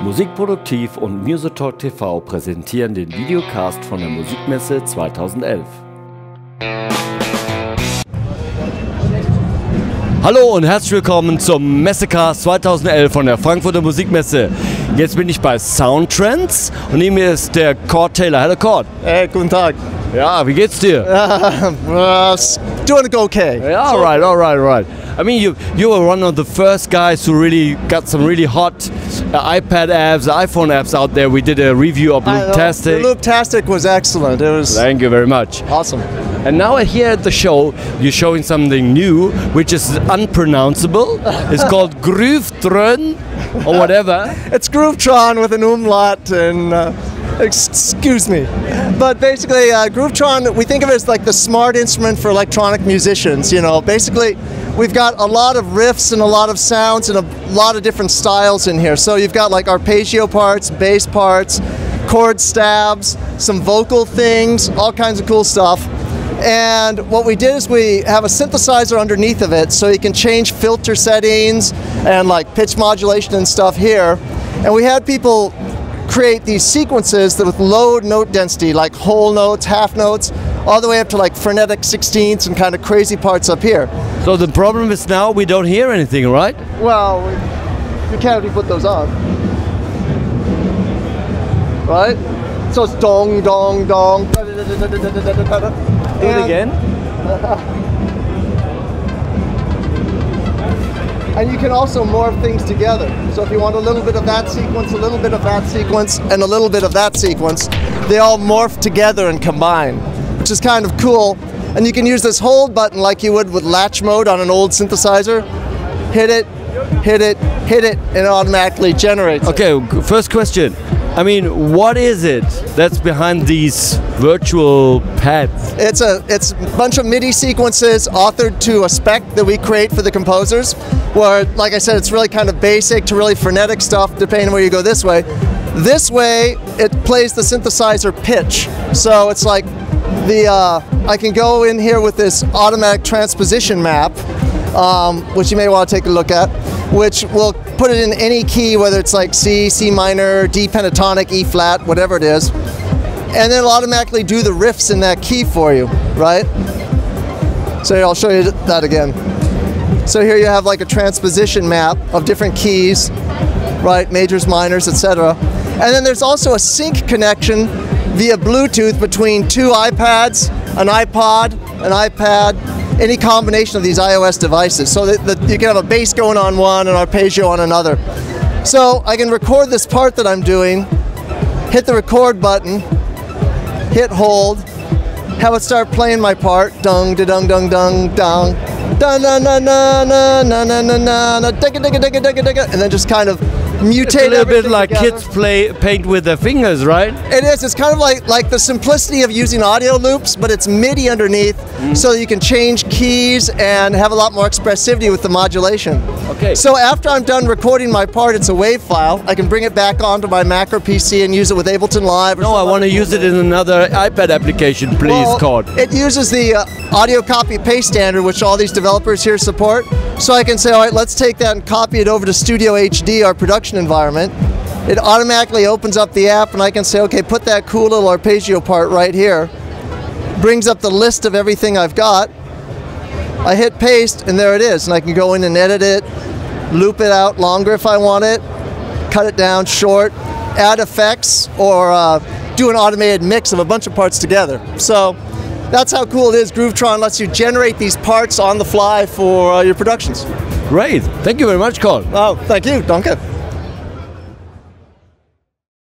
Musikproduktiv und Musitalk TV präsentieren den Videocast von der Musikmesse 2011. Hallo und herzlich willkommen zum Messecast 2011 von der Frankfurter Musikmesse. Jetzt bin ich bei Soundtrends und neben mir ist der Cord Taylor. Hallo Cord. Hey, guten Tag. Ja, wie geht's dir? Doing okay. Yeah, all right. I mean, you were one of the first guys who really got some really hot iPad apps, iPhone apps out there. We did a review of Looptastic. Looptastic was excellent. It was. Thank you very much. Awesome. And now here at the show, you're showing something new, which is unpronounceable. It's called Groovetron or whatever. It's Groovetron with an umlaut and. Excuse me. But basically, Groovetron, we think of it as like the smart instrument for electronic musicians. You know, basically, we've got a lot of riffs and a lot of sounds and a lot of different styles in here. So you've got like arpeggio parts, bass parts, chord stabs, some vocal things, all kinds of cool stuff. And what we did is we have a synthesizer underneath of it, so you can change filter settings and like pitch modulation and stuff here. And we had people create these sequences that with low note density, like whole notes, half notes, all the way up to like frenetic sixteenths and kind of crazy parts up here. So the problem is now we don't hear anything, right? Well, you can't really put those on. Right? So it's dong, dong, dong. Do it again. And you can also morph things together. So if you want a little bit of that sequence, a little bit of that sequence, and a little bit of that sequence, they all morph together and combine, which is kind of cool. And you can use this hold button like you would with latch mode on an old synthesizer. Hit it, hit it, hit it, and it automatically generates it. Okay, first question. I mean, what is it that's behind these virtual pads? It's a bunch of MIDI sequences authored to a spec that we create for the composers, where, like I said, it's really kind of basic to really frenetic stuff, depending on where you go this way. This way, it plays the synthesizer pitch. So it's like I can go in here with this automatic transposition map, which you may want to take a look at, which will put it in any key, whether it's like C, C minor, D pentatonic, E flat, whatever it is. And then it'll automatically do the riffs in that key for you, right? So here, I'll show you that again. So here you have like a transposition map of different keys, right? Majors, minors, etc. And then there's also a sync connection via Bluetooth between two iPads, an iPod, an iPad, any combination of these iOS devices. So that you can have a bass going on one and arpeggio on another. So I can record this part that I'm doing, hit the record button, hit hold, have it start playing my part, dung da dung dung dung dung, dun na na na na na na na na na, digga digga digga digga digga, and then just kind of mutate. It's a little bit like together. kids paint with their fingers, right? It is. It's kind of like the simplicity of using audio loops, but it's MIDI underneath, so you can change keys and have a lot more expressivity with the modulation. Okay. So after I'm done recording my part, it's a WAV file. I can bring it back onto my Mac or PC and use it with Ableton Live. No, I want to use it in another iPad application, please, Cord. It uses the audio copy paste standard, which all these developers here support. So I can say, all right, let's take that and copy it over to Studio HD, our production environment. It automatically opens up the app, and I can say, okay, put that cool little arpeggio part right here. Brings up the list of everything I've got. I hit paste, and there it is. And I can go in and edit it, loop it out longer if I want it, cut it down short, add effects, or do an automated mix of a bunch of parts together. So that's how cool it is. Groovetron lets you generate these parts on the fly for your productions. Great. Thank you very much, Cord. Oh, thank you. Danke.